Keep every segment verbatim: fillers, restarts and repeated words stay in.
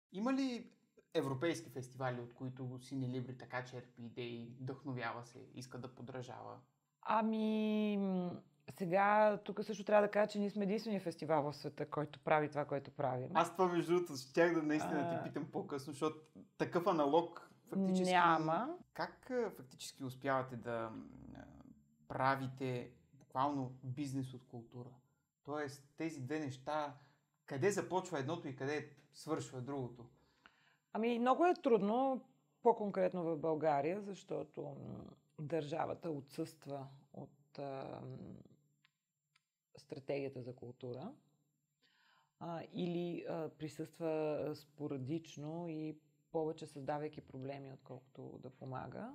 Има ли европейски фестивали, от които Сини Либри така черпи идеи, вдъхновява се, иска да подражава? Ами, м, сега тук също трябва да кажа, че ние сме единствения фестивал в света, който прави това, което правим. Аз това между другото щях да наистина ти А, питам по-късно, защото такъв аналог фактически... Няма. Как а, фактически успявате да м, а, правите буквално бизнес от култура? Тоест тези две неща, къде започва едното и къде свършва другото? Ами, много е трудно, по-конкретно в България, защото м, държавата отсъства от а, м, стратегията за култура а, или а, присъства спорадично и повече създавайки проблеми, отколкото да помага.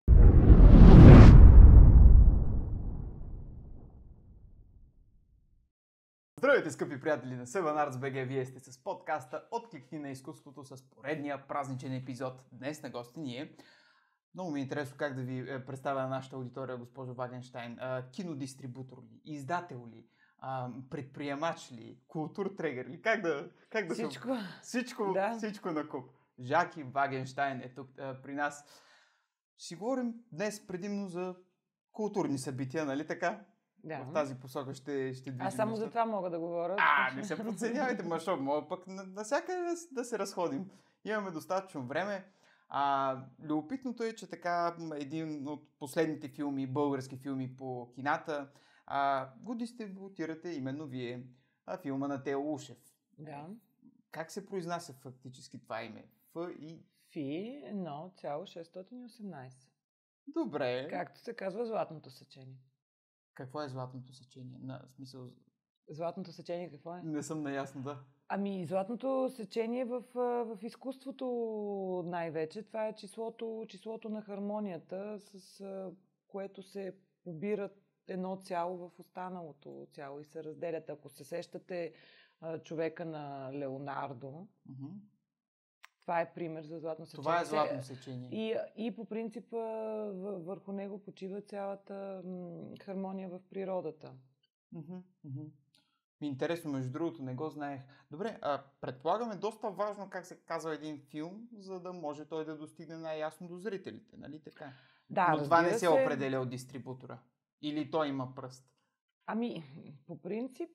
Здравейте, скъпи приятели на Seven Arts би джи! Вие сте с подкаста Откликни на изкуството с поредния празничен епизод. Днес на гости ние. Много ми е интересно как да ви е, представя на нашата аудитория, госпожо Вагенщайн. А, кинодистрибутор ли, издател ли, а, предприемач ли, културтрегер ли? Как да, как да Всичко. се... Всичко, Да. всичко на куп. Жаки Вагенщайн е тук а, при нас. Ще си говорим днес предимно за културни събития, нали така? Да. В тази посока ще, ще движим. Аз само нещата. за това мога да говоря. А, не се подценявайте, мащо, мога пък насякъде да, да се разходим. Имаме достатъчно време. А, любопитното е, че така един от последните филми, български филми по кината, а, го дистрибутирате именно вие, а, филма на Тео Ушев. Да. Как се произнася фактически това име? Ф и... Фи едно цяло шестстотин и осемнадесет. Добре. Както се казва златното сечение. Какво е златното сечение? На смисъл... Златното сечение какво е? Не съм наясно, да. Ами, златното сечение в, в изкуството най-вече. Това е числото, числото на хармонията, с което се побират едно цяло в останалото цяло и се разделят. Ако се сещате човека на Леонардо, Uh-huh. това е пример за златно сечение. Това е златно сечение. И, и по принцип върху него почива цялата м, хармония в природата. Uh-huh. Uh-huh. Ми интересно, между другото, не го знаех. Добре, а предполагаме доста важно как се казва един филм, за да може той да достигне най-ясно до зрителите, нали така? Да, но това не се, се определя от дистрибутора. Или той има пръст? Ами, по принцип,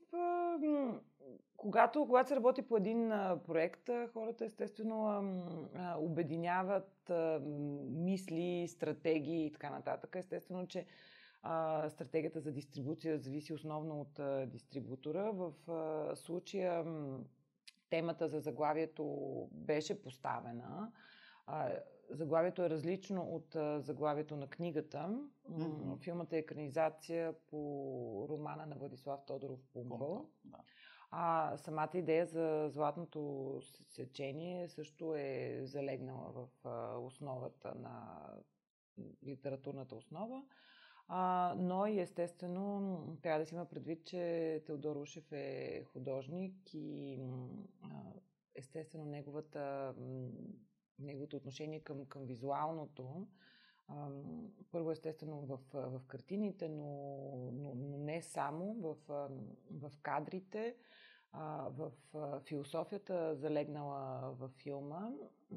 когато, когато се работи по един проект, хората естествено обединяват мисли, стратегии и така нататък. Естествено, че а, стратегията за дистрибуция зависи основно от а, дистрибутора. В а, случая м, темата за заглавието беше поставена. А, заглавието е различно от а, заглавието на книгата. Mm-hmm. Филмът е екранизация по романа на Владислав Тодоров Пумпъл. Да. А самата идея за златното сечение също е залегнала в а, основата на литературната основа. А, но и естествено трябва да си има предвид, че Теодор Ушев е художник и а, естествено неговата, неговото отношение към, към визуалното. А, първо естествено в, в картините, но, но, но не само, в, в кадрите, а, в философията залегнала във филма.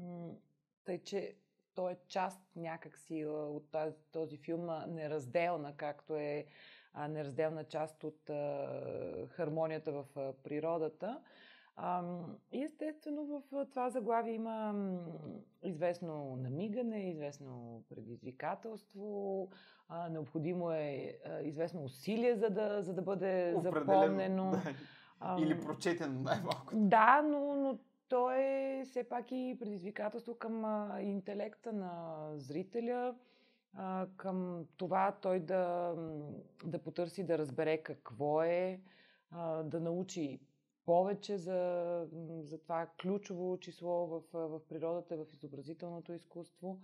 Тъй, че той е част някакси от тази, този филм неразделна, както е а, неразделна част от а, хармонията в а, природата. А, и естествено в това заглавие има м, известно намигане, известно предизвикателство, а, необходимо е а, известно усилие, за да, за да бъде запомнено. Да. Или прочетено най-малко. Да, но, но то е все пак и предизвикателство към а, интелекта на зрителя, а, към това той да, да потърси, да разбере какво е, а, да научи повече за, за това ключово число в, в природата, в изобразителното изкуство.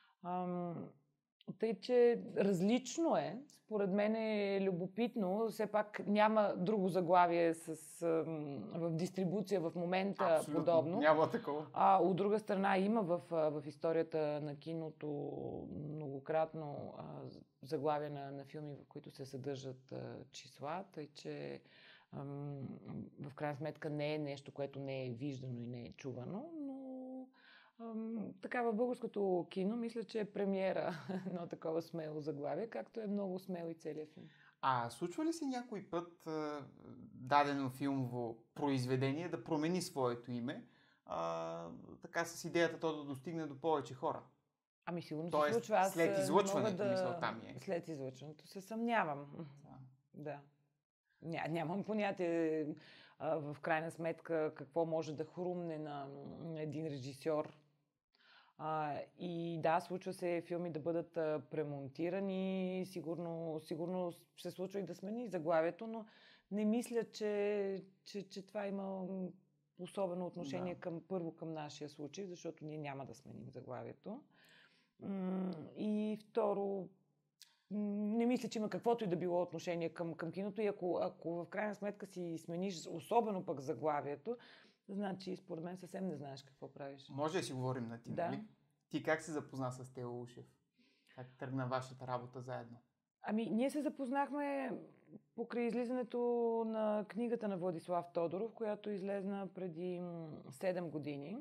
А, Тъй, че различно е. Според мен е любопитно. Все пак няма друго заглавие с, в дистрибуция в момента. Абсолютно. Подобно. Няма такова. А от друга страна има в, в историята на киното многократно а, заглавия на, на филми, в които се съдържат а, числа. Тъй, че ам, в крайна сметка не е нещо, което не е виждано и не е чувано, но Ам, така в българското кино мисля, че е премиера едно такова смело заглавие, както е много смел и целият филм. А случва ли се някой път а, дадено филмово произведение да промени своето име, а, така с идеята то да достигне до повече хора? Ами сигурно Тоест, се случва. Аз след а, не излъчването, мога да... мисълта ми е. След излъчването се съмнявам. Да. Да. Ня, нямам понятие а, в крайна сметка какво може да хрумне на, на един режисьор. А, и да, случва се филми да бъдат а, премонтирани, сигурно, сигурно се случва и да смени заглавието, но не мисля, че, че, че това има особено отношение Да. към, първо към нашия случай, защото ние няма да сменим заглавието. М, И второ, м, не мисля, че има каквото и да било отношение към, към киното и ако, ако в крайна сметка си смениш особено пък заглавието, значи според мен съвсем не знаеш какво правиш. Може да си говорим на ти, Да. нали? Ти как се запозна с Тео Ушев? Как тръгна вашата работа заедно? Ами, ние се запознахме покрай излизането на книгата на Владислав Тодоров, която излезна преди м, седем години.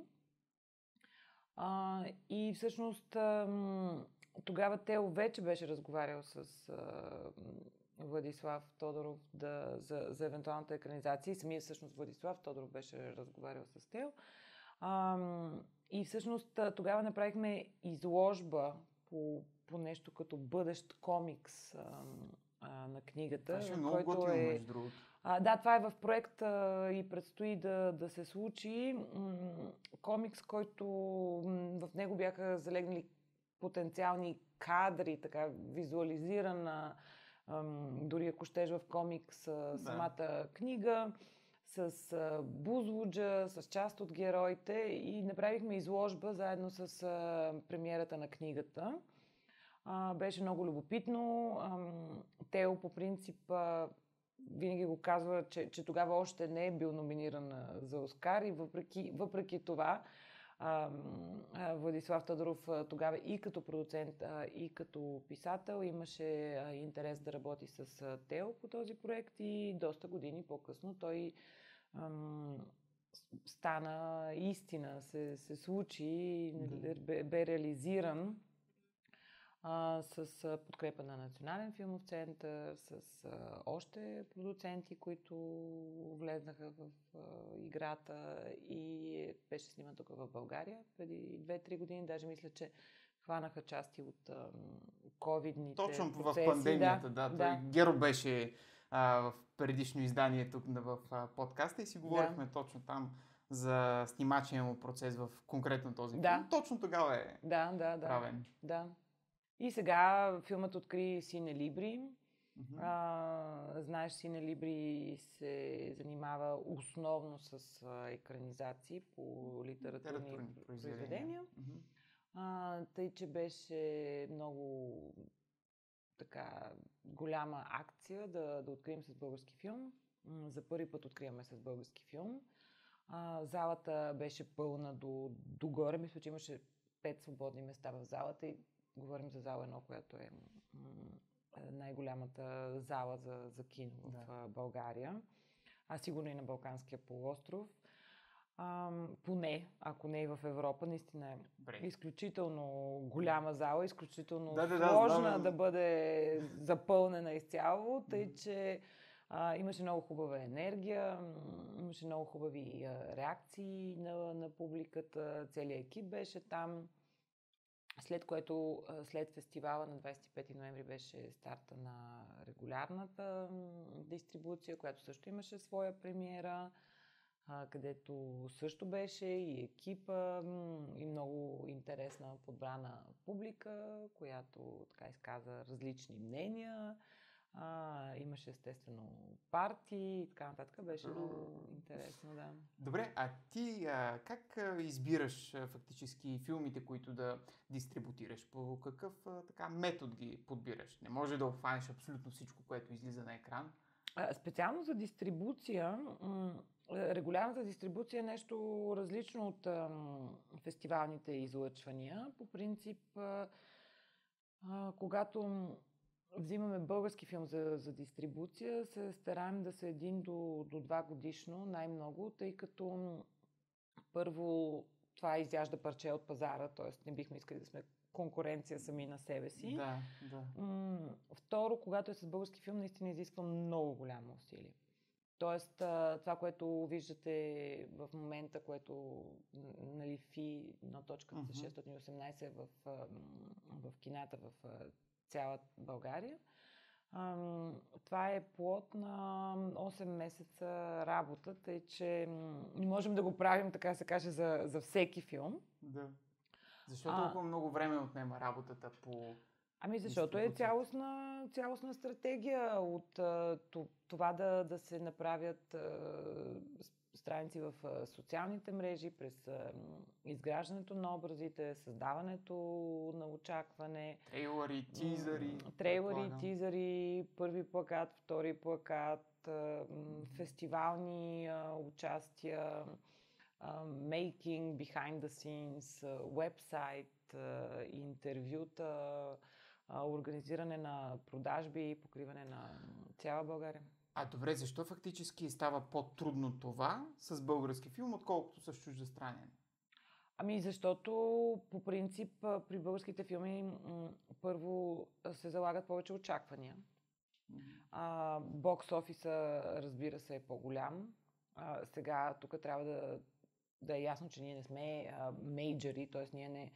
А, и всъщност ам, тогава Тео вече беше разговарял с а, Владислав Тодоров да, за, за евентуалната екранизация. И самия всъщност Владислав Тодоров беше разговарял с Тео. Ам, и всъщност а, тогава направихме изложба по, по нещо като бъдещ комикс ам, а, на книгата. Това ще е много който готино, е... между другото. А, да, това е в проект а, и предстои да, да се случи. М, комикс, който м, в него бяха залегнали потенциални кадри, така визуализирана, ам, дори ако щеш в комикс, а, Да. самата книга, с а, Бузлуджа, с част от героите и направихме изложба заедно с а, премиерата на книгата. А, беше много любопитно. Ам, Тео по принцип а, винаги го казва, че, че тогава още не е бил номиниран а, за Оскар и въпреки, въпреки това а, а, Владислав Тодоров а, тогава и като продуцент, а, и като писател имаше а, интерес да работи с а, Тео по този проект и доста години по-късно той ам, с- стана истина, се, се случи, Да. бе, бе реализиран а, с а, подкрепа на Национален филмов център, с а, още продуценти, които влезнаха в а, играта и беше сниман тук в България преди две-три години. Даже мисля, че хванаха части от а, ковидните Точно процеси. в пандемията, да. да, Той да. Геро беше а, в предишно издание тук на- в а, подкаста и си говорихме точно там за снимачния му процес в конкретно този Да. филм. Точно тогава е Да, да, да. правен. Да. И сега филмът откри Сине Либри. Мгм. А, знаеш, Сине Либри се занимава основно с а, екранизации по литературни Литературни произведения. Мгм. А, тъй, че беше много така голяма акция да, да открием с български филм. М, За първи път откриваме с български филм. А, залата беше пълна до, догоре. Мисля, че имаше пет свободни места в залата и говорим за зала едно, която е м, най-голямата зала за, за кино в Да. а, България, а сигурно и на Балканския полуостров. А, поне, ако не и в Европа, наистина е Добре. изключително голяма зала, изключително Да, да, да, сложна знам. да бъде запълнена изцяло, тъй Мгм. че а, имаше много хубава енергия, м, имаше много хубави а, реакции на, на публиката, целият екип беше там. След което, а, след фестивала на двадесет и пети ноември беше старта на регулярната м, дистрибуция, която също имаше своя премиера, а, където също беше и екипа, м, и много интересна подбрана публика, която така изказа различни мнения. А, имаше естествено парти и така нататък. Беше много интересно, да. Добре, а ти а, как а, избираш а, фактически филмите, които да дистрибутираш? По какъв а, така метод ги подбираш? Не може да обхванеш абсолютно всичко, което излиза на екран. А, Специално за дистрибуция, м, е, регулярната дистрибуция е нещо различно от ам, фестивалните излъчвания. По принцип, а, а, когато м, взимаме български филм за, за дистрибуция, се стараем да са един до, до два годишно, най-много, тъй като м, първо това изяжда парче от пазара, т.е. не бихме искали да сме конкуренция сами на себе си. Да, да. М- второ, когато е с български филм, наистина изисква много голямо усилие. Тоест, това, което виждате в момента, което, нали, Фи едно точка шестстотин и осемнадесет в, в кината в цяла България, това е плод на осем месеца работа, тъй че не можем да го правим, така се каже, за, за всеки филм. Да. Защо толкова а... много време отнема работата по... Ами защото е цялостна, цялостна стратегия от това да, да се направят страници в социалните мрежи, през изграждането на образите, създаването на очакване. Трейлъри, тизъри. Трейлъри, тизъри, първи плакат, втори плакат, фестивални участия, making, behind the scenes, вебсайт, интервюта, организиране на продажби и покриване на цяла България. А добре, защо фактически става по-трудно това с български филм, отколкото с чуждестранен? Ами защото по принцип при българските филми първо се залагат повече очаквания. Mm-hmm. Бокс офиса, разбира се, е по-голям. А, сега тук трябва да, да е ясно, че ние не сме мейджори, т.е. ние не,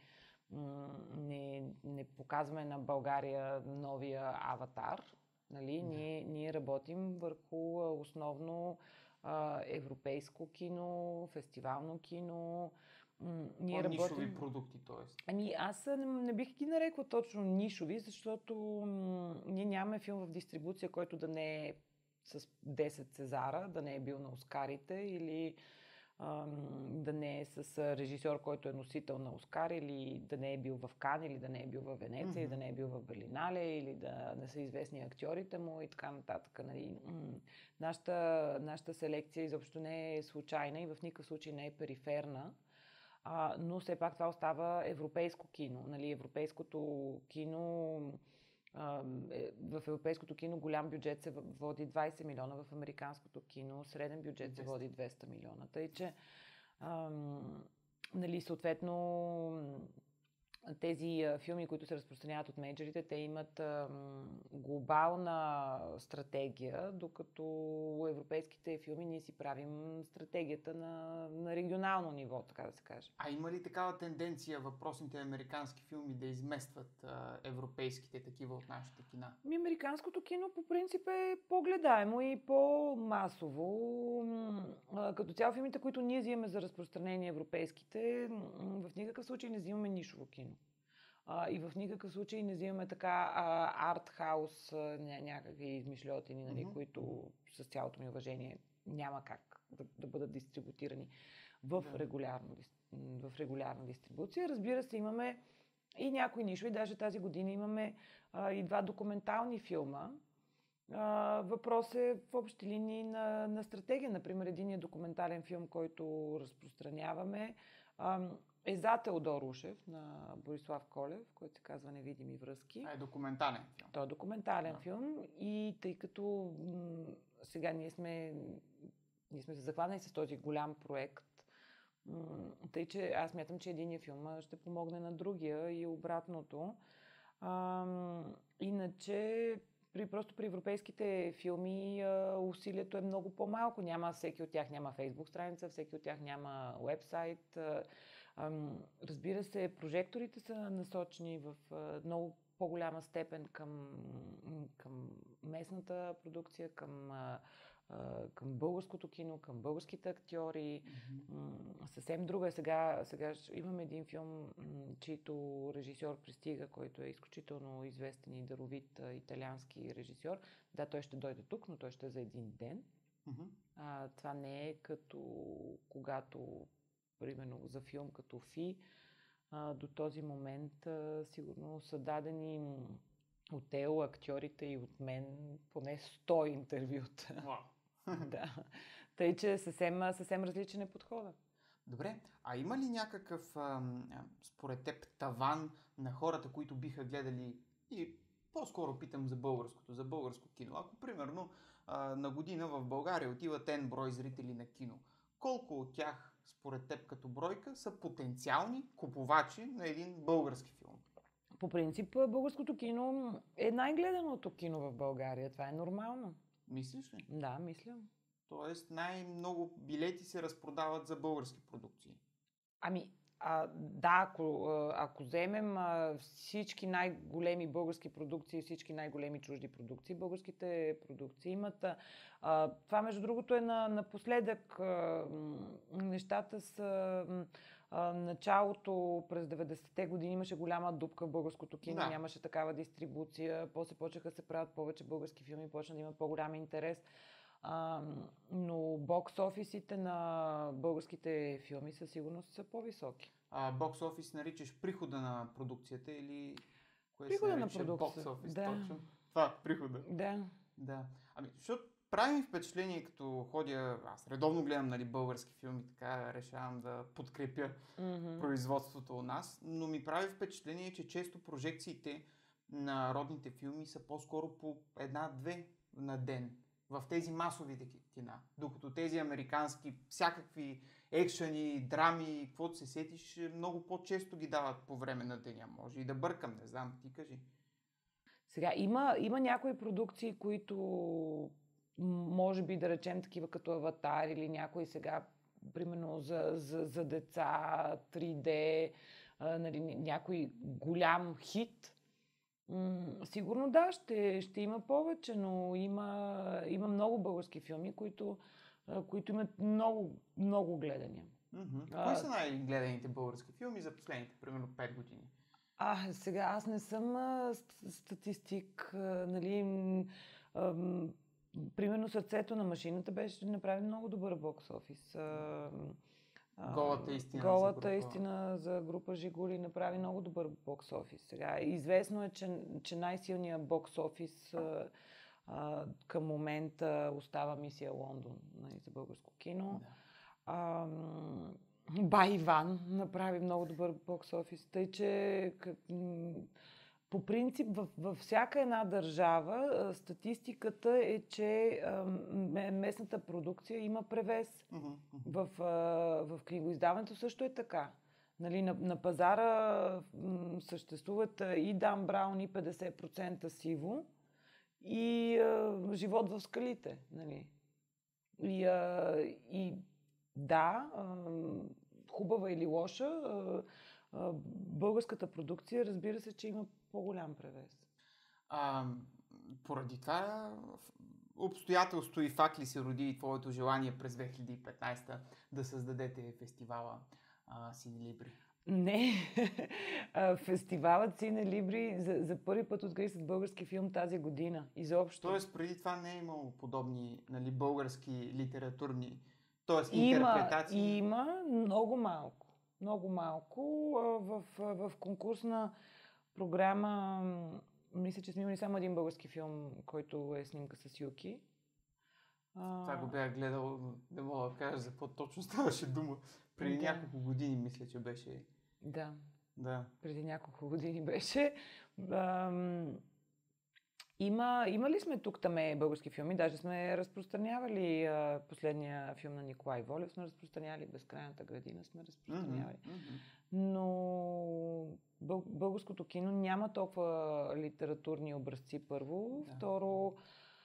не, не показваме на България новия аватар. Нали? Yeah. Ние, ние работим върху основно а, европейско кино, фестивално кино. Ние по-нишови работим... продукти, т.е. Ами аз не, не бих ги нарекла точно нишови, защото м- ние нямаме филм в дистрибуция, който да не е с десет Цезара, да не е бил на Оскарите или ам, да не е с режисьор, който е носител на Оскар, или да не е бил в Кан, или да не е бил в Венеция, mm-hmm. или да не е бил в Берлинале, или да не са известни актьорите му и така нататък. Нали. М- нашата, нашата селекция изобщо не е случайна и в никакъв случай не е периферна. А, но все пак това остава европейско кино. Нали, европейското кино, а, е, в европейското кино голям бюджет се води двадесет милиона, в американското кино среден бюджет се води двеста милиона. Тъй, че а, нали, съответно тези а, филми, които се разпространяват от мейджорите, те имат а, глобална стратегия, докато европейските филми ние си правим стратегията на, на регионално ниво, така да се каже. А има ли такава тенденция въпросните американски филми да изместват а, европейските такива от нашите кина? Ми, американското кино по принцип е по-гледаемо и по-масово. А, като цяло филмите, които ние взимаме за разпространение европейските, в никакъв случай не взимаме нишово кино. Uh, и в никакъв случай не взимаме така артхаус, uh, ня- някакви измишлетини, нали, mm-hmm. които с цялото ми уважение няма как да, да бъдат дистрибутирани в, mm-hmm. регулярно, в регулярна дистрибуция. Разбира се, имаме и някои нишови, даже тази година имаме uh, и два документални филма. Uh, въпрос е в общи линии на, на стратегия. Например, единият документален филм, който разпространяваме, uh, е за Теодор Ушев на Борислав Колев, който се казва "Невидими връзки". А е документален филм. Той е документален да. филм и тъй като м- сега ние сме, ние сме се захванали с този голям проект, м- тъй че аз мятам, че единия филм ще помогне на другия и обратното. Ам, иначе при, просто при европейските филми а, усилието е много по-малко. Няма, всеки от тях няма фейсбук страница, всеки от тях няма уебсайт. А, Разбира се, прожекторите са насочени в много по-голяма степен към, към местната продукция, към, към българското кино, към българските актьори. Mm-hmm. Съвсем друга е. Сега, сега имаме един филм, чийто режисьор пристига, който е изключително известен и даровит италиански режисьор. Да, той ще дойде тук, но той ще е за един ден. Mm-hmm. А, това не е като когато примерно за филм като Фи, а, до този момент а, сигурно са дадени от Тео, актьорите и от мен поне сто интервюта. Wow. Да. Тъй, че съвсем, съвсем различен е подхода. Добре, а има ли някакъв, а, според теб, таван на хората, които биха гледали, и по-скоро питам за българското, за българско кино? Ако, примерно, а, на година в България отиват N брой зрители на кино, колко от тях според теб като бройка са потенциални купувачи на един български филм? По принцип, българското кино е най-гледаното кино в България. Това е нормално. Мислиш ли? Да, мисля. Тоест най-много билети се разпродават за български продукции. Ами, а, да, ако, ако вземем а, всички най-големи български продукции, всички най-големи чужди продукции, българските продукции имат... А, това, между другото, е на, напоследък. А, нещата са... А, началото през деветдесетте години имаше голяма дупка в българското кино, Да. Нямаше такава дистрибуция, после почнаха да се правят повече български филми, почна да има по-голям интерес. А, но бокс офисите на българските филми със сигурност са по-високи. А бокс офис наричаш прихода на продукцията или кое Прихода се на нарича продукцията, бокс офис? да. Точно. Това, прихода. Да. Да. Ами, защото прави ми впечатление, като ходя, аз редовно гледам, нали, български филми, така решавам да подкрепя Mm-hmm. производството у нас, но ми прави впечатление, че често прожекциите на родните филми са по-скоро по една-две на ден в тези масовите кина, докато тези американски всякакви екшъни, драми, каквото се сетиш, много по-често ги дават по време на деня. Може и да бъркам, не знам, ти кажи. Сега, има, има някои продукции, които може би да речем такива като Аватар или някои сега, примерно за, за, за деца, три Д, а, нали, някой голям хит. М- сигурно да, ще, ще има повече, но има, има много български филми, които, а, които имат много, много гледания. Mm-hmm. А, Кои са най-гледаните български филми за последните, примерно, пет години? А, сега аз не съм а, ст- статистик, а, нали, м, а, м, примерно Сърцето на машината беше направен много добър бокс офис. А, а, Голата истина Голата за група. истина за група Жигули направи много добър бокс офис. Сега, известно е, че, че най-силният бокс офис а, а, към момента остава Мисия Лондон, нали, за българско кино. Да. А, Бай Иван направи много добър бокс офис. Тъй, че по принцип във, във всяка една държава статистиката е, че а, местната продукция има превес. Mm-hmm. В, а, в книгоиздаването също е така. Нали, на, на пазара м, съществуват и Дан Браун, и петдесет процента сиво, и а, Живот в скалите. Нали. И, а, и да, а, хубава или лоша, а, а, българската продукция, разбира се, че има по-голям превес. А, поради това обстоятелство и факт ли се роди и твоето желание през две хиляди и петнадесета да създадете фестивала Сине Либри? Не, фестивалът Сине Либри за, за първи път откри с български филм тази година. Изобщо. Тоест преди това не е имало подобни, нали, български литературни, т.е. Има, интерпретации? има много малко. Много малко. В, в, в конкурсна програма мисля, че сме имали само един български филм, който е снимка с Юки. Това го бях гледал, не мога да кажа за какво точно ставаше дума. Преди Да. няколко години мисля, че беше. Да, Да. преди няколко години беше. Ам, Има, имали сме тук-таме български филми, даже сме разпространявали а, последния филм на Николай Волев, сме разпространявали Безкрайната градина, сме разпространявали. Mm-hmm. Но бъл- българското кино няма толкова литературни образци, първо. Да. Второ,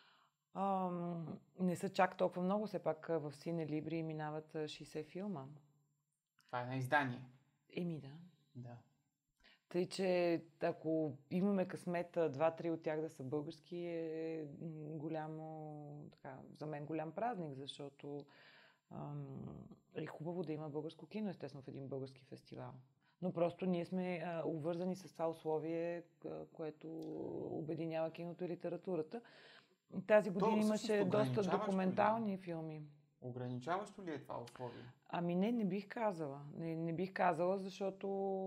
ам, не са чак толкова много, все пак в Сине Либри минават а, шейсет филма. Това е на издание. Еми да. Да. Тъй, че ако имаме късмета два-три от тях да са български, е м, голямо, така, за мен голям празник, защото ам, е хубаво да има българско кино, естествено, в един български фестивал. Но просто ние сме а, обвързани с това условие, а, което обединява киното и литературата. Тази година То, имаше всъщност, доста ограничаващо документални филми. Ограничаващо ли е това условие? Ами не, не бих казала. Не, не бих казала, защото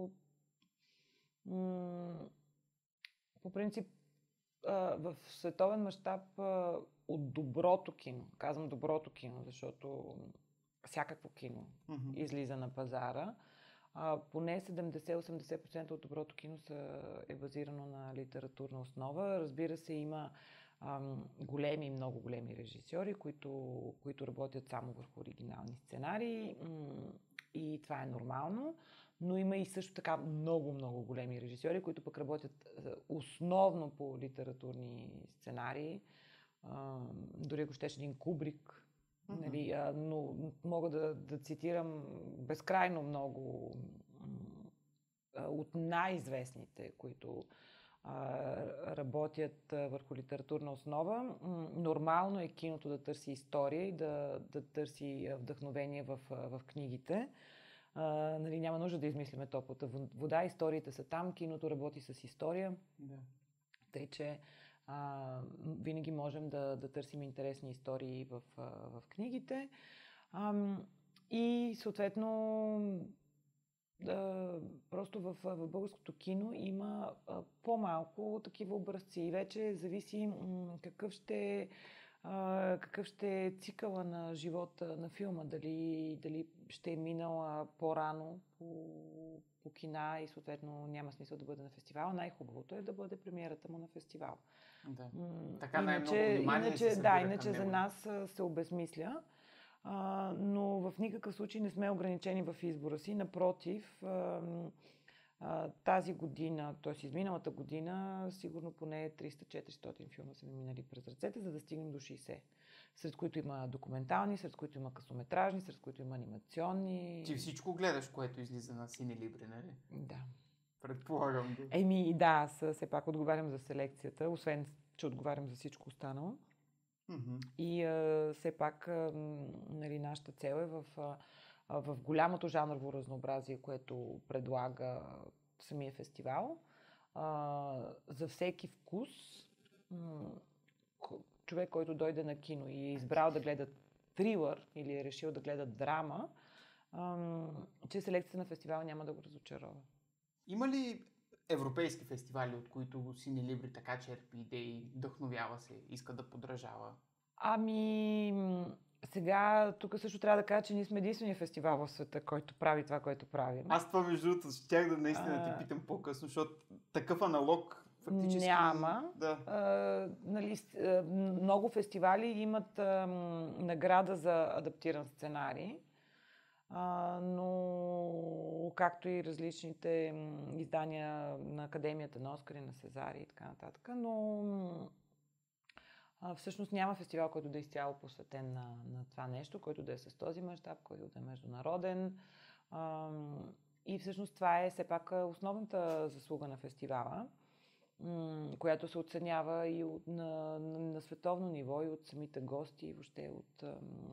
м- по принцип а, в световен мащаб а, от доброто кино, казвам доброто кино, защото всякакво кино Mm-hmm. излиза на пазара, а, поне седемдесет-осемдесет процента от доброто кино са, е базирано на литературна основа. Разбира се, има ам, големи, много големи режисьори, които, които работят само върху оригинални сценарии м- и това е нормално. Но има и също така много, много големи режисьори, които пък работят основно по литературни сценарии. А, дори ако щеш един Кубрик, mm-hmm. нали, а, но мога да, да цитирам безкрайно много а, от най-известните, които а, работят а, върху литературна основа. М- нормално е киното да търси история и да, да търси вдъхновение в, в книгите. Uh, нали, няма нужда да измислиме топлата вода, историите са там, киното работи с история, да. Тъй че uh, винаги можем да, да търсим интересни истории в, uh, в книгите. Um, и съответно uh, просто в, в българското кино има uh, по-малко такива образци и вече зависи м- какъв ще Uh, какъв ще е цикъла на живота на филма, дали, дали ще е минала по-рано по, по кина и съответно няма смисъл да бъде на фестивал. Най-хубавото е да бъде премиерата му на фестивал. Да. М- Така иначе, най-много внимание иначе, се да, събира иначе към за него. нас се обезмисля, uh, но в никакъв случай не сме ограничени в избора си. Напротив, uh, тази година, т.е. изминалата година, сигурно поне триста-четиристотин филма са ми минали през ръцете, за да стигнем до шейсет. Сред които има документални, сред които има късометражни, сред които има анимационни. Ти всичко гледаш, което излиза на Cinelibri, нали? Да. Предполагам го. Еми, да, все пак отговарям за селекцията, освен, че отговарям за всичко останало. Mm-hmm. И а, все пак, а, нали, нашата цел е в... А, в голямото жанрово разнообразие, което предлага самия фестивал. А, за всеки вкус, м- човек, който дойде на кино и е избрал да гледа трилър или е решил да гледа драма, ам, че селекцията на фестивала няма да го разочарова. Има ли европейски фестивали, от които Cinelibri така черпи идеи, вдъхновява се, иска да подражава? Ами... Сега, тук също трябва да кажа, че ние сме единствения фестивал в света, който прави това, което правим. Аз това, между другото, щях да наистина а... ти питам по-късно, защото такъв аналог фактически... Няма. Да. А, нали, много фестивали имат а, награда за адаптиран сценарий, а, но както и различните издания на Академията на Оскари, на Сезари и така нататък, но... Всъщност няма фестивал, който да е изцяло посветен на, на това нещо, който да е с този мащаб, който да е международен. И всъщност това е все пак основната заслуга на фестивала, която се оценява и от, на, на, на световно ниво, и от самите гости, и въобще от,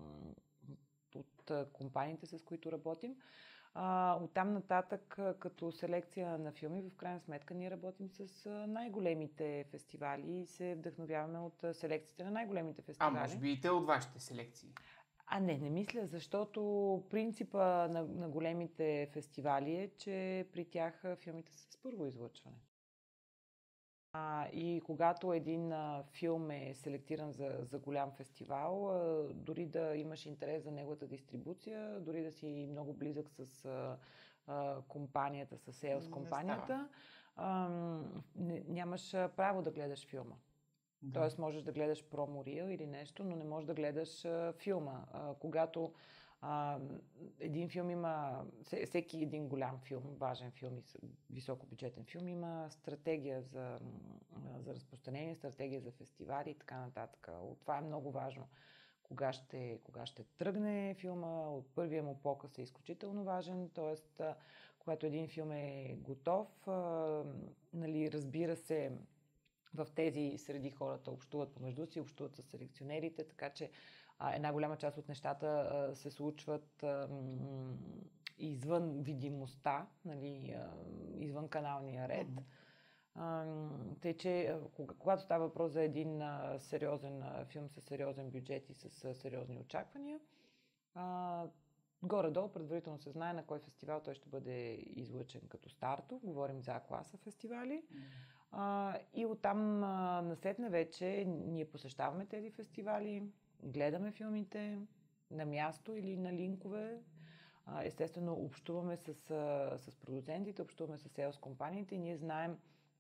от компаниите, с които работим. А, оттам нататък, като селекция на филми, в крайна сметка ние работим с най-големите фестивали и се вдъхновяваме от селекциите на най-големите фестивали. А може би и те от вашите селекции? А не, не мисля, защото принципа на, на големите фестивали е, че при тях филмите са с първо излъчване. А, и когато един а, филм е селектиран за, за голям фестивал, а, дори да имаш интерес за неговата дистрибуция, дори да си много близък с а, а, компанията, с селс компанията, а, не, нямаш право да гледаш филма. Да. Тоест можеш да гледаш промо-рил или нещо, но не можеш да гледаш а, филма. А, когато а, един филм има, всеки един голям филм, важен филм и високобюджетен филм има стратегия за, за разпространение, стратегия за фестивали и така нататък. Това е много важно. Кога ще, кога ще тръгне филма, от първия му показ е изключително важен, т.е. когато един филм е готов, а, нали, разбира се, в тези среди хората общуват помежду си, общуват с селекционерите, така че а, една голяма част от нещата а, се случват а, м- извън видимостта, нали, а, извън каналния ред. Mm-hmm. Тъй, че когато става въпрос за един а, сериозен а, филм с сериозен бюджет и с а, сериозни очаквания, а, горе-долу предварително се знае на кой фестивал той ще бъде излъчен като старто. Говорим за А-класа фестивали. Mm-hmm. Uh, и оттам uh, насетне вече ние посещаваме тези фестивали, гледаме филмите на място или на линкове. Uh, естествено, общуваме с, uh, с продуцентите, общуваме с селс компаниите и ние знаем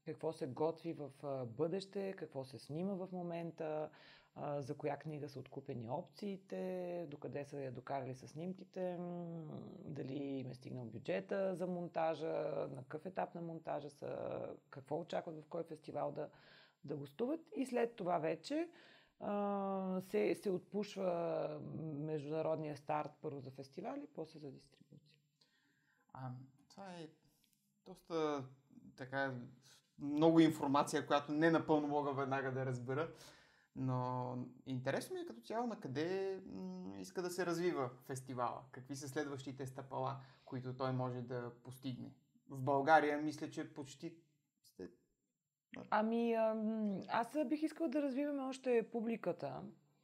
какво се готви в бъдеще, какво се снима в момента, за коя книга са откупени опциите, докъде са я докарали с снимките, дали им е стигнал бюджета за монтажа, на какъв етап на монтажа са, какво очакват в кой фестивал да, да гостуват. И след това вече а, се, се отпушва международния старт първо за фестивали, после за дистрибуция. А, това е доста така много информация, която не напълно мога веднага да разбера. Но интересно ми е като цяло на къде м- иска да се развива фестивала. Какви са следващите стъпала, които той може да постигне. В България мисля, че почти сте... Ами, аз бих искала да развиваме още публиката.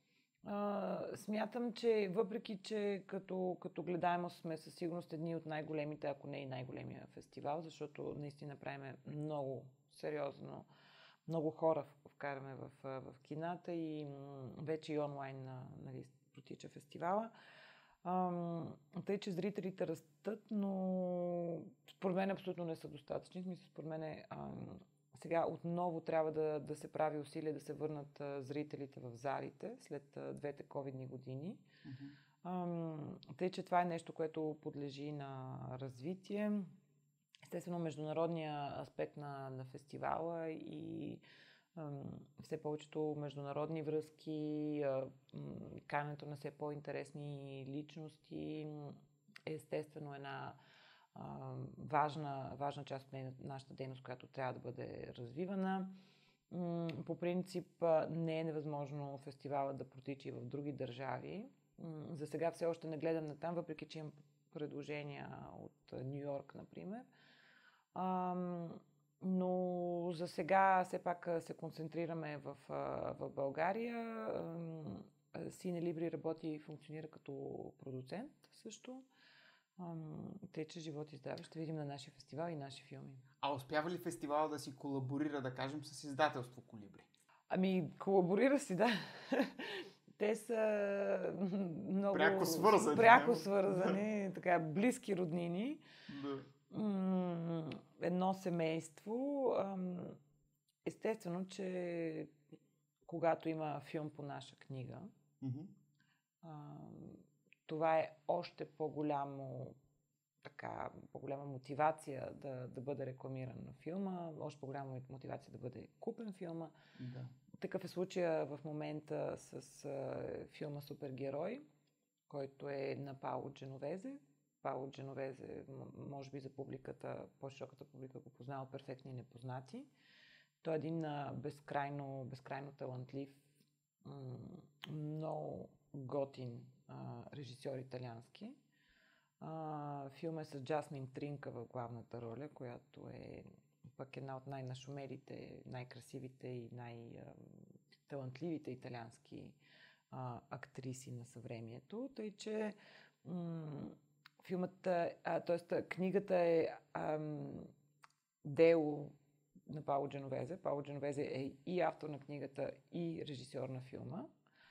Uh, смятам, че въпреки, че като, като гледаемост сме със сигурност едни от най-големите, ако не и най-големия фестивал, защото наистина правиме много сериозно, много хора вкараме в, в кината и м- вече и онлайн нали, протича фестивала. Uh, тъй, че зрителите растат, но според мен абсолютно не са достатъчни. В смисъл, според мен е, uh, сега отново трябва да, да се прави усилие да се върнат а, зрителите в залите след а, двете ковидни години. Mm-hmm. Ам, тъй, че това е нещо, което подлежи на развитие. Естествено, международния аспект на, на фестивала и ам, все повечето международни връзки, а, м, каненето на все по-интересни личности, естествено една Uh, важна, важна част от нашата дейност, която трябва да бъде развивана. Mm, по принцип не е невъзможно фестивала да протича и в други държави. Mm, за сега все още не гледам на там, въпреки че имам предложения от Ню Йорк, например. Uh, но за сега все пак се концентрираме в, в България. Uh, Сине Либри работи и функционира като продуцент също. Тъй, че живот и здраве ще видим на нашия фестивал и наши филми. А успява ли фестивал да си колаборира, да кажем, с издателство Колибри? Ами, колаборира си, да. Те са много... Пряко свързани. Пряко свързани, така, близки роднини. Да. Едно семейство. Естествено, че когато има филм по наша книга, mm-hmm. това е още по-голямо, така, по-голяма мотивация да, да бъде рекламиран на филма, още по-голяма мотивация да бъде купен филма. Да. Такъв е случая в момента с а, филма Супергерой, който е на Пауло Дженовезе. Пауло Дженовезе, може би за публиката, по-широката публика го познава Перфектни и непознати. Той е един а, безкрайно, безкрайно талантлив, м- много готин а, режисьор италиански. А, филм е с Джасмин Тринка в главната роля, която е пък една от най-нашумелите, най-красивите и най-талантливите италиански а, актриси на съвремието. Тъй, че м- филмът, т.е. книгата е ам, дело на Пауло Дженовезе. Пауло Дженовезе е и автор на книгата, и режисьор на филма.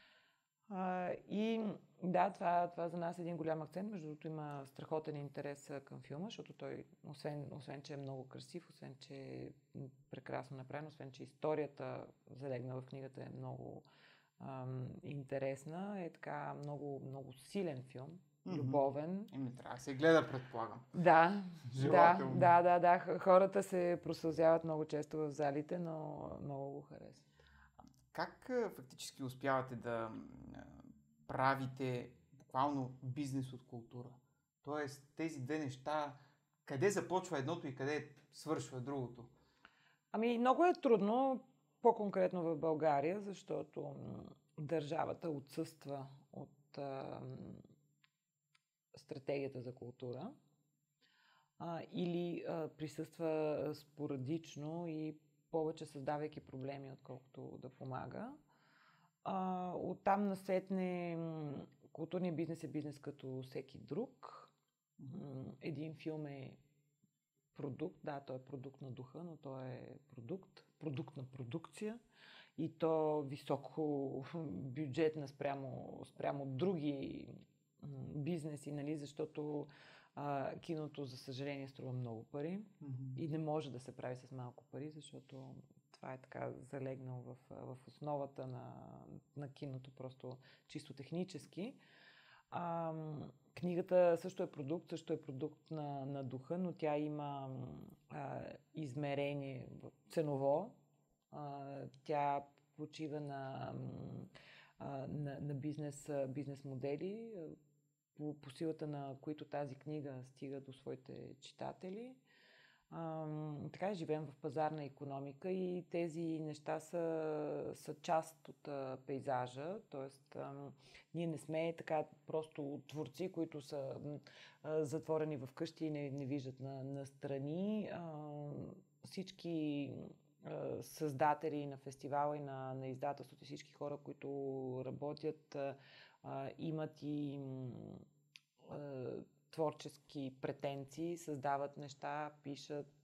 Uh, и да, това, това за нас е един голям акцент. Между другото има страхотен интерес към филма, защото той, освен, освен че е много красив, освен че е прекрасно направен, освен че историята, залегнала в книгата, е много ам, интересна, е така много, много силен филм, mm-hmm. любовен. И не трябва да се гледа, предполагам. Да, да, да, да, да. Хората се просълзяват много често в залите, но много го харесват. Как фактически успявате да правите буквално бизнес от култура? Тоест тези две неща, къде започва едното и къде свършва другото? Ами много е трудно, по-конкретно в България, защото държавата отсъства от а, стратегията за култура а, или а, присъства спорадично и повече създавайки проблеми, отколкото да помага. А, оттам насетне културният бизнес е бизнес като всеки друг. Един филм е продукт, да, той е продукт на духа, но той е продукт, продукт на продукция и то високо бюджетна спрямо, спрямо други бизнеси, нали, защото А, киното, за съжаление, струва много пари Mm-hmm. и не може да се прави с малко пари, защото това е така залегнало в, в основата на, на киното, просто чисто технически. А, книгата също е продукт, също е продукт на, на духа, но тя има а, измерение ценово. А, тя почива на, а, на, на бизнес, бизнес модели, по, по силата на които тази книга стига до своите читатели. А, така живеем в пазарна икономика и тези неща са, са част от а, пейзажа, т.е. ние не сме така просто творци, които са а, затворени в къщи и не, не виждат на, на страни. А, всички а, създатели на фестивала и на, на издателството и всички хора, които работят, а, а, имат и а, творчески претенции, създават неща, пишат,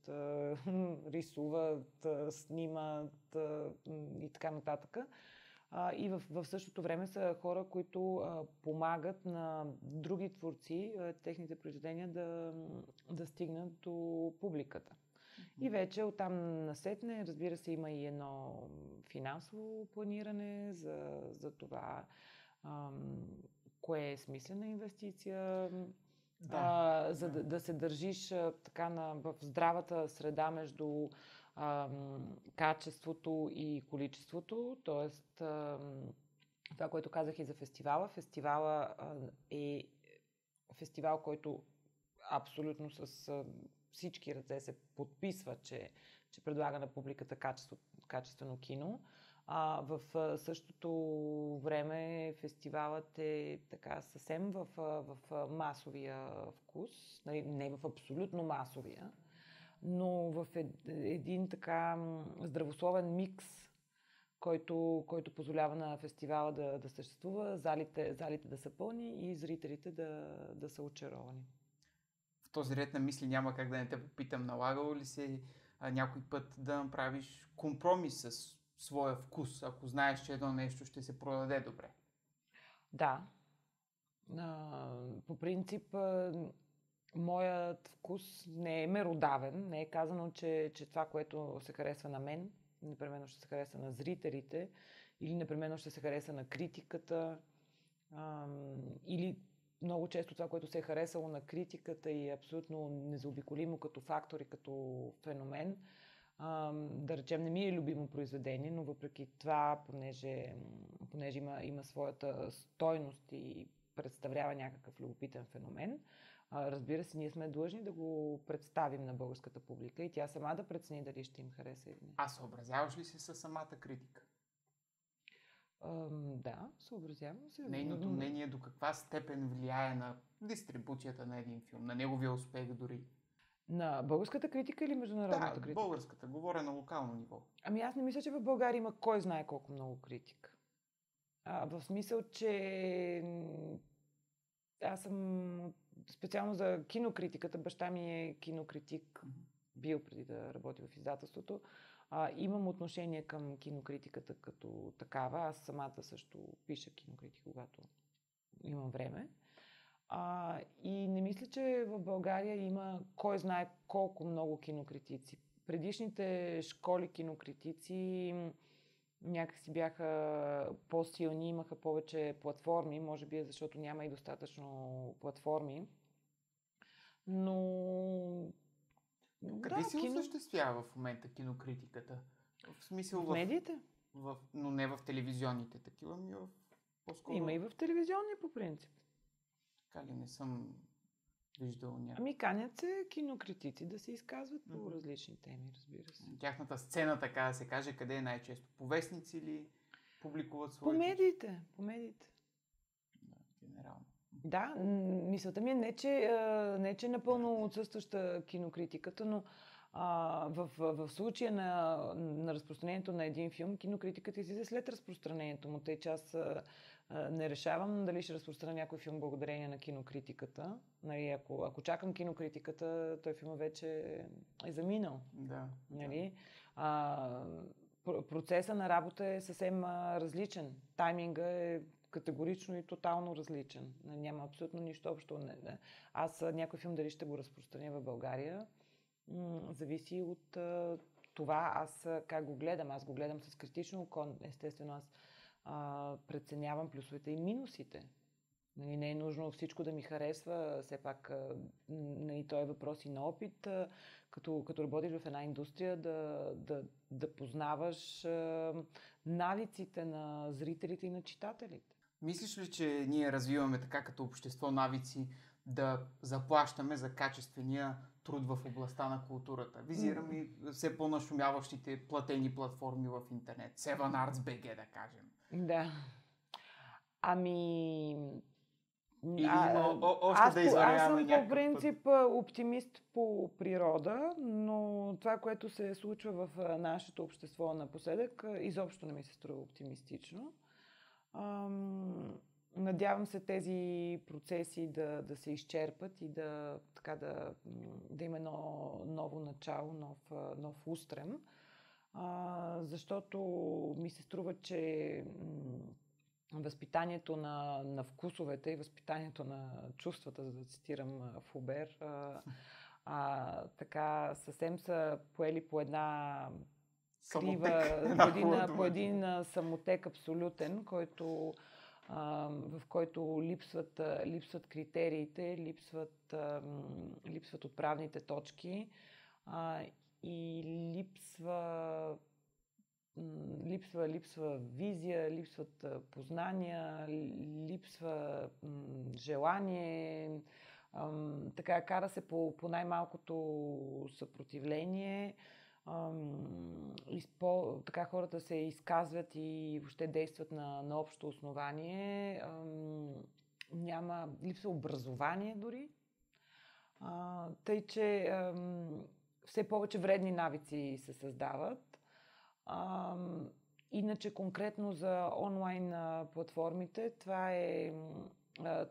рисуват, снимат и така нататък. И в, в същото време са хора, които помагат на други творци, техните произведения да, да стигнат до публиката. И вече оттам насетне, разбира се, има и едно финансово планиране за, за това кое е смислена инвестиция. Да. А, за да, да се държиш а, така на, в здравата среда между а, качеството и количеството. Тоест, а, това, което казах и за фестивала. Фестивала а, е фестивал, който абсолютно с а, всички ръце се подписва, че, че предлага на публиката качество, качествено кино. А в същото време фестивалът е така съвсем в, в масовия вкус, не в абсолютно масовия, но в един така здравословен микс, който, който позволява на фестивала да, да съществува, залите, залите да са пълни и зрителите да, да са очаровани. В този ред на мисли няма как да не те попитам, налагало ли се а, някой път да направиш компромис с своя вкус, ако знаеш, че едно нещо ще се продаде добре? Да. А, по принцип, а, моят вкус не е меродавен. Не е казано, че, че това, което се харесва на мен, непременно ще се хареса на зрителите или непременно ще се хареса на критиката. А, или много често това, което се е харесало на критиката и е абсолютно незаобиколимо като фактор и като феномен, Uh, да речем, не ми е любимо произведение, но въпреки това, понеже, понеже има, има своята стойност и представлява някакъв любопитен феномен, uh, разбира се, ние сме длъжни да го представим на българската публика и тя сама да прецени дали ще им хареса или не. А съобразяваш ли се с самата критика? Uh, да, съобразявам се. Нейното мнение до каква степен влияе на дистрибуцията на един филм, на неговия успех дори? На българската критика или международната да, критика? Да, българската. Говоря на локално ниво. Ами аз не мисля, че в България има кой знае колко много критика. А, в смисъл, че аз съм специално за кинокритиката. Баща ми е кинокритик, бил преди да работи в издателството. А, имам отношение към кинокритиката като такава. Аз самата също пиша кинокритика, когато имам време. А, и не мисля, че в България има кой знае колко много кинокритици. Предишните школи кинокритици някакси бяха по-силни, имаха повече платформи, може би защото няма и достатъчно платформи. Но... Къде да, се кино... осъществява в момента кинокритиката? В смисъл в, в медиите? В... Но не в телевизионните такива, ми в по-скоро... Има и в телевизионни по принцип. Така ли, не съм виждал някакъв. Ами канят се кинокритици да се изказват по mm-hmm. различни теми, разбира се. Тяхната сцена, така да се каже, къде е най-често? По вестници или публикуват своите? По медиите, по медиите. Да, генерално. Да, мисълта ми е не, че, не, че напълно отсъстваща кинокритиката, но а, в, в, в случая на, на разпространението на един филм, кинокритиката излиза след разпространението му, тъй че аз а, не решавам дали ще разпространя някой филм благодарение на кинокритиката. Нали, ако, ако чакам кинокритиката, той филм вече е заминал. Да. Нали? А, процеса на работа е съвсем различен. Тайминга е категорично и тотално различен. Няма абсолютно нищо общо. Не, не. Аз някой филм дали ще го разпространя в България, м- зависи от а, това аз как го гледам. Аз го гледам с критично око. Естествено, аз а, преценявам плюсовете и минусите. Нали, не е нужно всичко да ми харесва, все пак нали, той е въпрос и на опит, като, като работиш в една индустрия, да, да, да познаваш а, навиците на зрителите и на читателите. Мислиш ли, че ние развиваме така като общество навици да заплащаме за качествения труд в областта на културата? Визирам и все по-нашумяващите платени платформи в интернет. Seven Arts би джи, да кажем. Да. Ами... Или а, има о- още аз, да по- аз извървяваме съм по някакъв принцип път? оптимист по природа, но това, което се случва в а, нашето общество напоследък, а, изобщо не ми се струва оптимистично. Ам, надявам се тези процеси да, да се изчерпат и да, така да, да има едно ново начало, нов, нов устрем, а, защото ми се струва, че м, възпитанието на, на вкусовете и възпитанието на чувствата, за да цитирам Фубер, а, а, така съвсем са поели по една крива, по един, по един самотек абсолютен, който, а, в който липсват, липсват критериите, липсват, а, липсват отправните точки а, и липсва, липсва, липсва визия, липсват познания, липсва м, желание, а, така кара се по, по най-малкото съпротивление. Ам, изпо, така хората се изказват и въобще действат на, на общо основание. Ам, няма липса образование дори. А, тъй, че ам, все повече вредни навици се създават. Ам, иначе конкретно за онлайн а, платформите, това е а,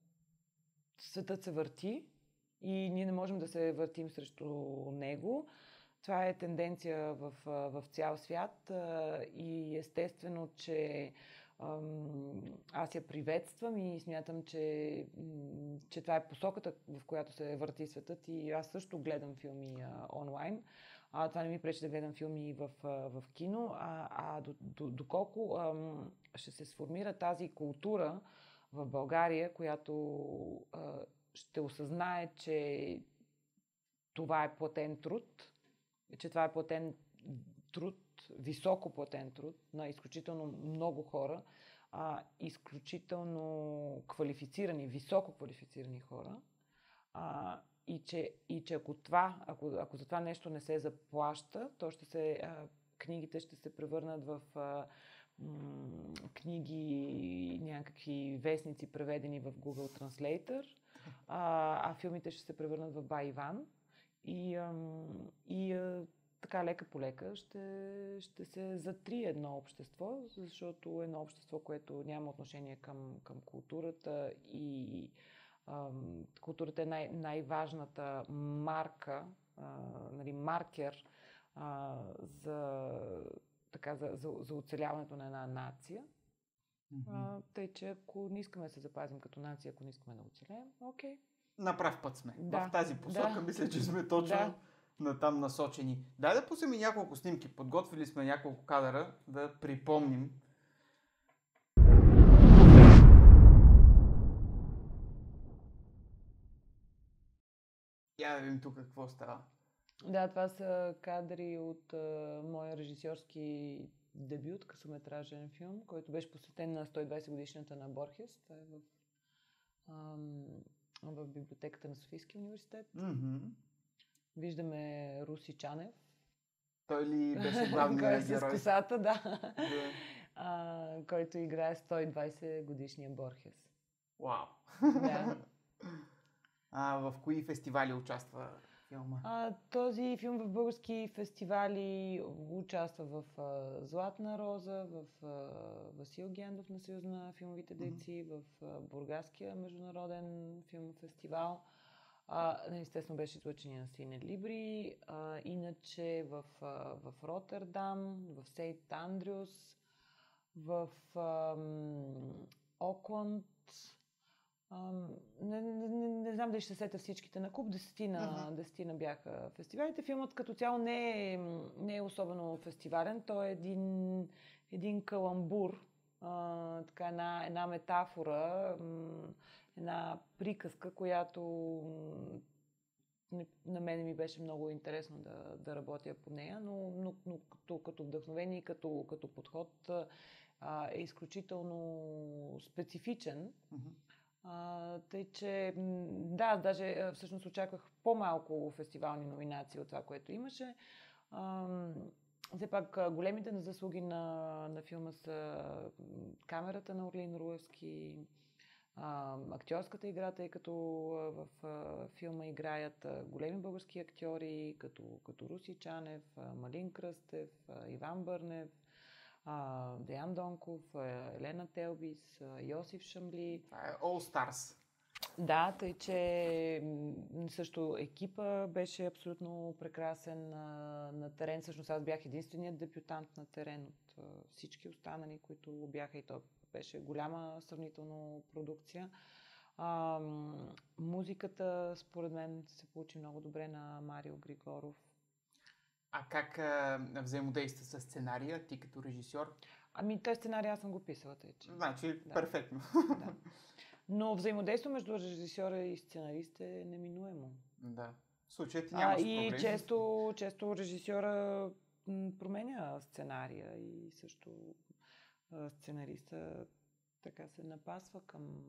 светът се върти и ние не можем да се въртим срещу него. Това е тенденция в, в цял свят и естествено, че аз я приветствам и смятам, че, че това е посоката, в която се върти светът и аз също гледам филми онлайн. А, това не ми пречи да гледам филми в, в кино, а, а до, до, доколко ам, ще се сформира тази култура в България, която а, ще осъзнае, че това е платен труд, че това е платен труд, високо платен труд на изключително много хора, а, изключително квалифицирани, високо квалифицирани хора. А, и, че, и че ако това, ако, ако за това нещо не се заплаща, то ще се, а, книгите ще се превърнат в а, м- книги, някакви вестници, преведени в Google Translator, а, а филмите ще се превърнат в Бай Иван. И, ам, и а, така лека по лека ще, ще се затри едно общество, защото едно общество, което няма отношение към, към културата и ам, културата е най- най-важната марка, а, нали, маркер а, за, така, за, за, за оцеляването на една нация. Mm-hmm. А, тъй, че ако не искаме да се запазим като нация, ако не искаме да оцелеем, окей. Okay. На прав път сме. Да, в тази посока да. мисля, че сме точно да. натам насочени. Дай да пуснем няколко снимки. Подготвили сме няколко кадъра да припомним. Я да видим тук какво става. Да, това са кадри от а, моя режисьорски дебют, късометражен филм, който беше посветен на сто и двайсет годишната на Борхес. Това е в, ам, в библиотеката на Софийския университет. Mm-hmm. Виждаме Руси Чанев. Той ли беше главният герой? С косата, да. Yeah. А, който играе сто и двайсет годишния Борхес. Вау! Да. А в кои фестивали участва филма? А, този филм в български фестивали участва в а, Златна роза, в а, Васил Гендов на Съюз на филмовите дейци, mm-hmm. в а, Бургаския международен филмов фестивал. А, естествено беше излъчен на Сине Либри, а, иначе в, а, в Роттердам, в Сейнт Андрюс, в, а, Окланд. Ам, не, не, не, не знам дали ще се сета всичките на куп. Десетина, uh-huh. десетина бяха фестивалите. Филмът като цяло не е, не е особено фестивален. Той е един, един каламбур. А, така една, една метафора, една приказка, която на мен ми беше много интересно да, да работя по нея, но, но, но като, като вдъхновение и като, като подход а, е изключително специфичен. Mm-hmm. А, тъй, че да, даже всъщност очаквах по-малко фестивални номинации от това, което имаше. А, все пак големите заслуги на, на филма са камерата на Орлин Руевски, а, актьорската игра, тъй като в а, филма играят а, големи български актьори, като, като Руси Чанев, а, Малин Кръстев, а, Иван Бърнев, а, Деян Донков, а, Елена Телбис, а, Йосиф Шамли. Това е All Stars. Да, тъй, че също екипа беше абсолютно прекрасен на, на терен. Всъщност аз бях единственият дебютант на терен от а, всички останали, които бяха, и то беше голяма сравнително продукция. А, музиката, според мен, се получи много добре на Марио Григоров. А как а, взаимодейства с сценария, ти като режисьор? Ами, той сценарий аз съм го писала, тъй, че... Значи, да. Перфектно. Да. Но взаимодейство между режисьора и сценарист е неминуемо. Да. В случая ти нямаш проблем. И често, често режисьора променя сценария и също сценариста така се напасва към,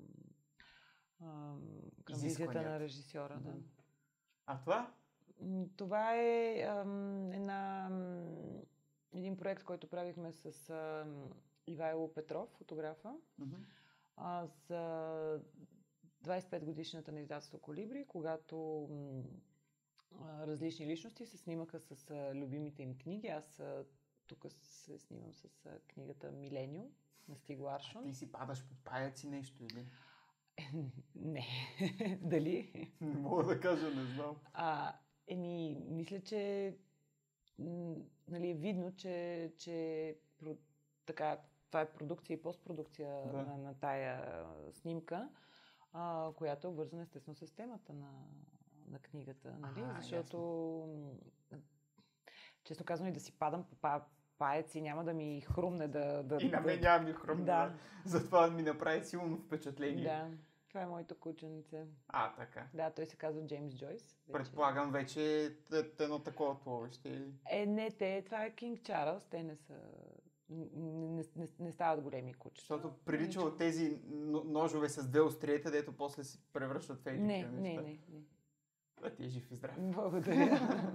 към визията на режисьора. Да. А това? Това е ам, една, един проект, който правихме с ам, Ивайло Петров, фотографа, mm-hmm. а, за двайсет и пет годишната на издателство Колибри, когато а, различни личности се снимаха с а, любимите им книги. Аз а, тук се снимам с а, книгата Милениум на Стиго Аршон. А ти си падаш по паяци нещо или? Не. Дали? Не мога да кажа, не знам. А, еми, мисля, че м, нали, е видно, че, че про, така, това е продукция и постпродукция да. на, на тая снимка, а, която е вързана естествено с темата на, на книгата. Нали? А, защото, м, честно казвам, и да си падам по па, паеци, няма да ми хрумне да... да и на мен да... няма ми хрумне. Да. Да. Затова ми направи силно впечатление. Да. Това е моето кученце. А, така. Да, той се казва Джеймс Джойс. Вече. Предполагам вече е едно такова туловище или? Е, не, те, това е Кинг Чарлз, те не са... Не, не, не стават големи кучета. Защото прилича от тези ножове с две остриета, дето после се превръщат в едни не, неща. не, не, не. Да ти е жив и здрав. Благодаря.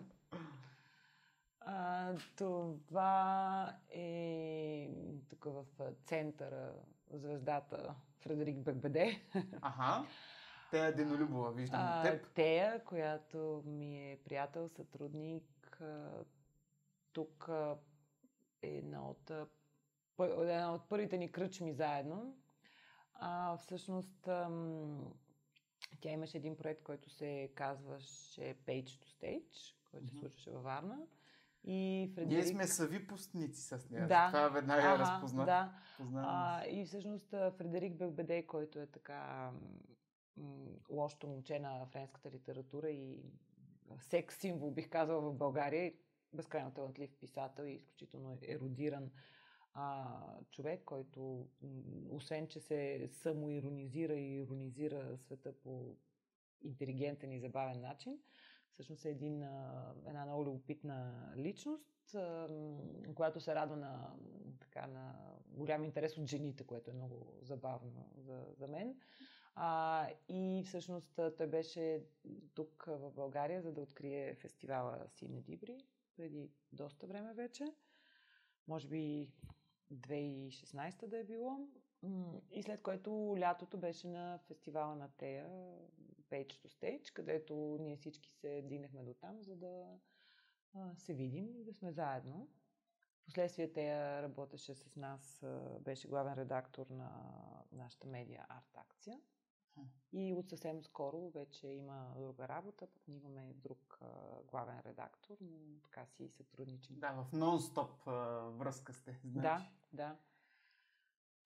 а, това е тук в центъра, звездата Фредерик Бекбеде. Аха. Тея Денолюбова, виждам а, от теб. Тея, която ми е приятел, сътрудник. Тук е една от, една от първите ни кръчми заедно. А, всъщност, ам, тя имаше един проект, който се казваше Page to Stage, който mm-hmm. се случваше във Варна. И Фредерик... Ние сме съвипускници с нея. Да. Това веднага я разпознах. Да. А, и всъщност Фредерик Бекбеде, който е така м- лошото момче на френската литература и секс символ, бих казала, в България, безкрайно талантлив писател и изключително ерудиран а, човек, който м- освен, че се самоиронизира и иронизира света по интелигентен и забавен начин, всъщност е един, една много любопитна личност, която се радва на, така, на голям интерес от жените, което е много забавно за, за мен. А, и всъщност той беше тук в България, за да открие фестивала Сине Дибри преди доста време вече. Може би две хиляди и шестнадесета да е било. И след което лятото беше на фестивала на Тея, Page to Stage, където ние всички се дигнахме до там, за да а, се видим и да сме заедно. Впоследствие Тея работеше с нас, а, беше главен редактор на нашата медия Арт Акция. И от съвсем скоро вече има друга работа, пък ние имаме друг а, главен редактор, но така си сътрудничим. Да, в нон-стоп а, връзка сте, значи. Да, да.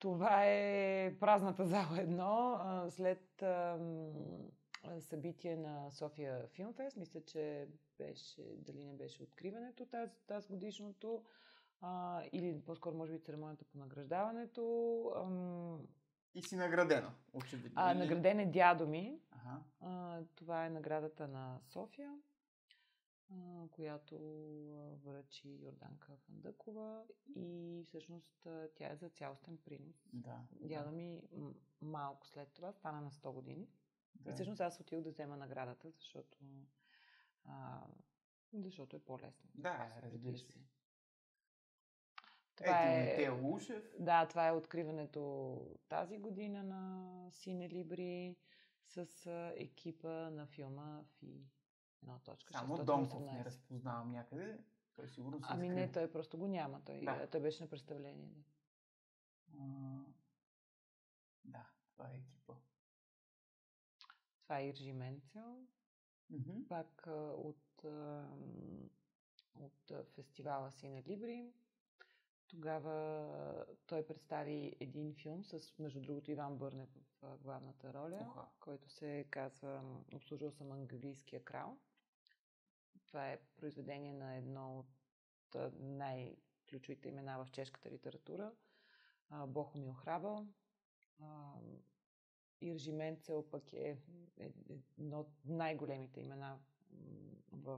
Това е празната зала едно. След събитие на София Филмфест, мисля, че беше, дали не беше откриването тази, тази годишното, а, или по-скоро може би церемонията по награждаването. Ам... И си наградена, очевидно. А, награден е дядо ми. Ага. А, това е наградата на София, която връчи Йорданка Фандъкова и всъщност тя е за цялостен принос. Да, Дядо да. ми малко след това стана на сто години. Да. И всъщност аз отидох да взема наградата, защото, а, защото е по-лесно. Да, разбира се. Това Ето е, Тео Лушев. Да, това е откриването тази година на Сине Либри с екипа на филма Фи едно точка шестстотин и осемнадесет. Само Донков не разпознавам някъде. Той сигурно се Ами изкрива. не, той просто го няма. Той, да. той беше на представление. Да. А, да, това е екипа. Това е Иржи Менцел. Mm-hmm. Пак а, от, а, от фестивала Сине Либри. Тогава той представи един филм с, между другото, Иван Бърнев в главната роля, Uh-huh. който се казва "Обслужил съм английския крал". Това е произведение на едно от най-ключовите имена в чешката литература. Бохумил Храбъл. Иржи Менцел пък е едно от най-големите имена в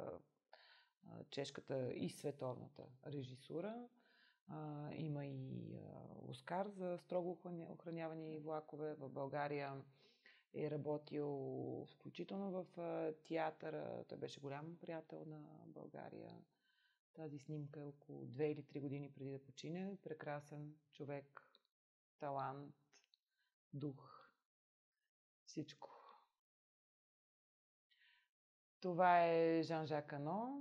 чешката и световната режисура. Uh, има и uh, Оскар за строго охранявани влакове. В България е работил включително в uh, театъра. Той беше голям приятел на България. Тази снимка е около две или три години преди да почине. Прекрасен човек, талант, дух, всичко. Това е Жан-Жак Ано.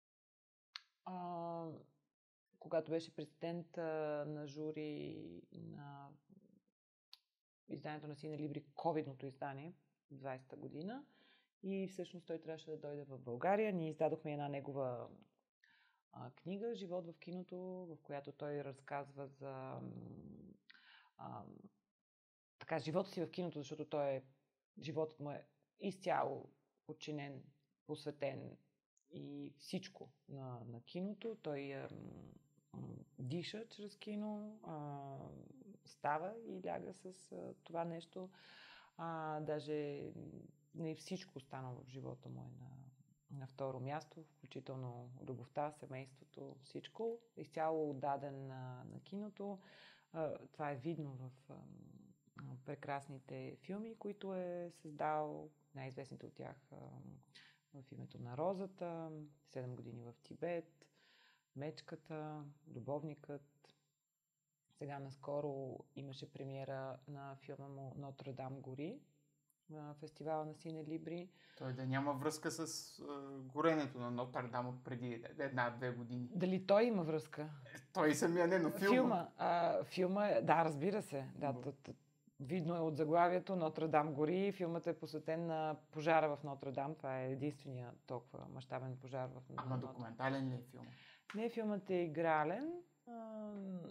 Uh, когато беше президент а, на жури на изданието на Сине Либри, ковидното издание, двадесета година. И всъщност той трябваше да дойде в България. Ние издадохме една негова а, книга "Живот в киното", в която той разказва за а, така, живота си в киното, защото той е, животът му е изцяло подчинен, посветен и всичко на, на киното. Той а, диша чрез кино, а, става и ляга с а, това нещо. А, даже не всичко останало в живота му е на, на второ място, включително любовта, семейството, всичко. Изцяло отдаден на, на киното. А, това е видно в а, прекрасните филми, които е създал. Най-известните от тях а, "В името на розата", "Седем години в Тибет", "Мечката", "Любовникът". Сега наскоро имаше премиера на филма му "Нотр Дам гори" на фестивала на Сине Либри. Той да няма връзка с uh, горенето на Нотр Дам от преди една-две години. Дали той има връзка? Той самия не, но филма. Филма, а, филма е, да, разбира се. Да, Б... видно е от заглавието "Нотр Дам гори". Филмът е посветен на пожара в Нотр Дам. Това е единствения толкова мащабен пожар в Нотр Дам. Ама документален ли е филм? Не, филмът е игрален, а,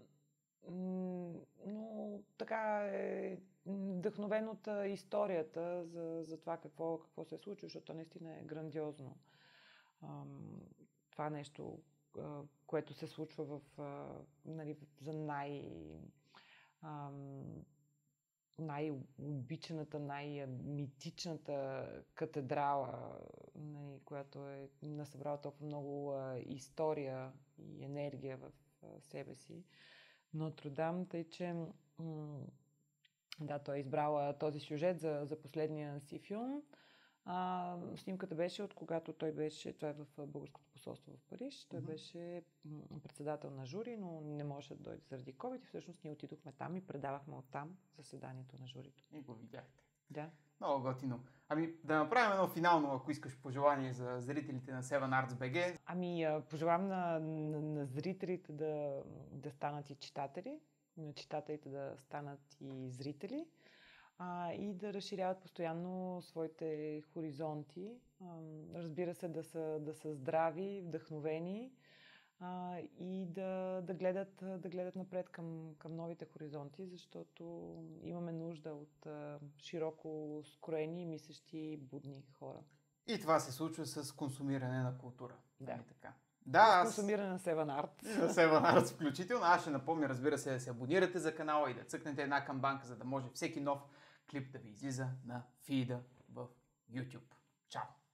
но така е вдъхновен от историята за, за това какво, какво се е случило, защото наистина е грандиозно. А, това нещо, а, което се случва в, а, нали, за най... А, най-обичаната, най-митичната катедрала, нали, която е насъбрала толкова много а, история и енергия в а, себе си. Нотр Дам, тъй че м- да, той е избрал този сюжет за, за последния си филм. А, снимката беше от когато той беше, това е в Българското посолство в Париж, той mm-hmm. беше председател на жури, но не можеше да дойде заради ковид и всъщност ние отидохме там и предавахме оттам заседанието на журито. И го видяхте. Да. Много готино. Ами да направим едно финално, ако искаш, пожелание за зрителите на Seven Arts би джи. Ами пожелавам на, на, на зрителите да, да станат и читатели, на читателите да станат и зрители. А, и да разширяват постоянно своите хоризонти. А, разбира се, да са, да са здрави, вдъхновени, а, и да, да, гледат, да гледат напред към, към новите хоризонти, защото имаме нужда от а, широко скроени, мислещи, будни хора. И това се случва с консумиране на култура. Да. Нали така? Да, аз... консумиране на Seven Arts. И на Seven Arts включително. Аз ще напомня, разбира се, да се абонирате за канала и да цъкнете една камбанка, за да може всеки нов клип да ви излиза на фида в YouTube. Чао!